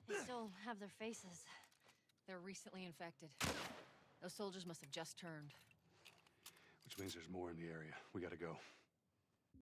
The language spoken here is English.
They still have their faces. They're recently infected. Those soldiers must have just turned. Which means there's more in the area. We gotta go.